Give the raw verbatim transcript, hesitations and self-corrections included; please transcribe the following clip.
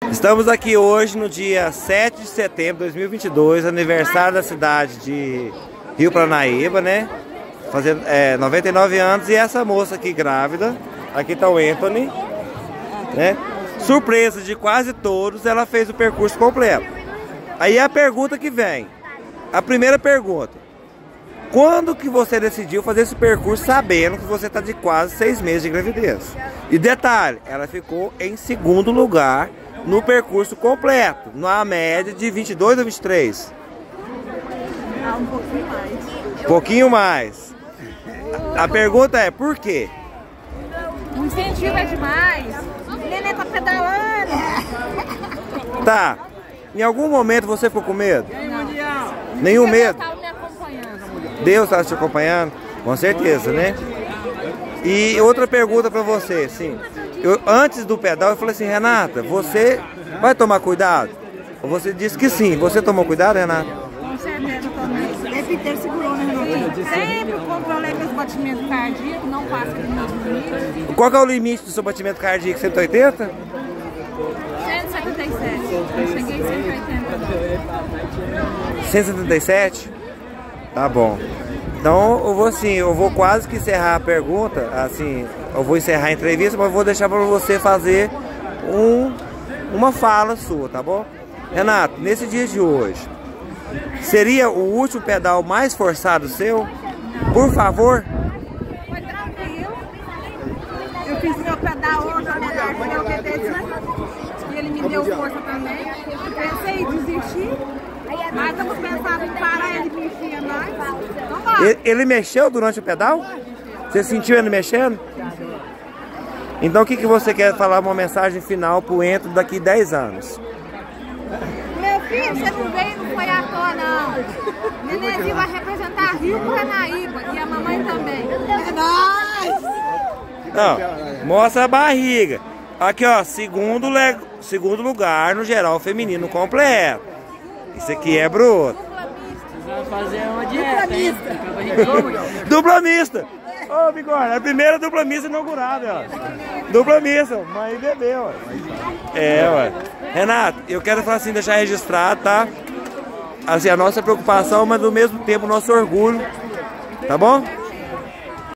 Estamos aqui hoje no dia sete de setembro de dois mil e vinte e dois, aniversário da cidade de Rio Paranaíba, né? Fazendo é, noventa e nove anos, e essa moça aqui grávida, aqui está o Anthony, né? Surpresa de quase todos, ela fez o percurso completo. Aí a pergunta que vem, a primeira pergunta: quando que você decidiu fazer esse percurso sabendo que você está de quase seis meses de gravidez? E detalhe, ela ficou em segundo lugar no percurso completo, na média de vinte e dois ou vinte e três? Ah, um pouquinho mais. Um pouquinho mais. A, a pergunta é, por quê? O incentivo é demais. O neném tá pedalando. Tá. Em algum momento você ficou com medo? Não. Nenhum medo? Deus tá me acompanhando. Deus está te acompanhando? Com certeza, né? E outra pergunta pra você, assim. Eu, antes do pedal, eu falei assim: Renata, você vai tomar cuidado? Você disse que sim. Você tomou cuidado, Renata? Com certeza também. Deve ter segurou, né, Renata? Sempre controlei meus batimentos cardíacos, não passa dos meus limites. Qual que é o limite do seu batimento cardíaco? cento e oitenta? cento e setenta e sete. Eu cheguei em cento e oitenta. cento e setenta e sete? Tá bom. Então eu vou assim, eu vou quase que encerrar a pergunta, assim, eu vou encerrar a entrevista, mas vou deixar para você fazer um, uma fala sua, tá bom? Renato, nesse dia de hoje, seria o último pedal mais forçado seu? Por favor? Foi tranquilo. Eu fiz meu pedal hoje, a melhor foi eu obedecer. E ele me deu força também. Pensei em desistir, mas estamos pensando em parar ele mexer mais. Então vai. Ele, ele mexeu durante o pedal? Você sentiu ele mexendo? Então o que, que você quer falar, uma mensagem final pro Ento daqui dez anos? Meu filho, você não veio, não foi à toa, não. Nenenzinho vai representar Rio Paranaíba e a mamãe também. É nóis! Não, mostra a barriga. Aqui, ó, segundo, le... segundo lugar no geral feminino completo. Isso aqui é bruto. Vai fazer uma dieta, hein? Dupla mista! Ô, Bigorna, a primeira dupla mista inaugurada, ó. Dupla mista, mãe e bebê, ó. É, ué. Renato, eu quero falar assim, deixar registrado, tá? Assim, a nossa preocupação, mas ao mesmo tempo o nosso orgulho. Tá bom?